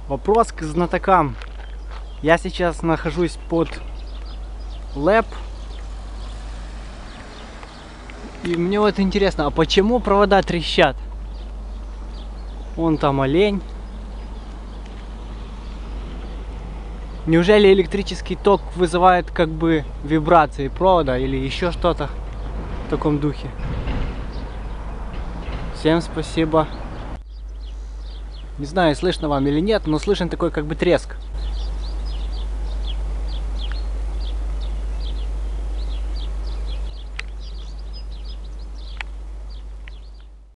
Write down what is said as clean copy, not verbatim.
Вопрос к знатокам. Я сейчас нахожусь под ЛЭП. И мне вот интересно, а почему провода трещат? Вон там олень. Неужели электрический ток вызывает как бы вибрации провода или еще что-то в таком духе? Всем спасибо. Не знаю, слышно вам или нет, но слышен такой как бы треск.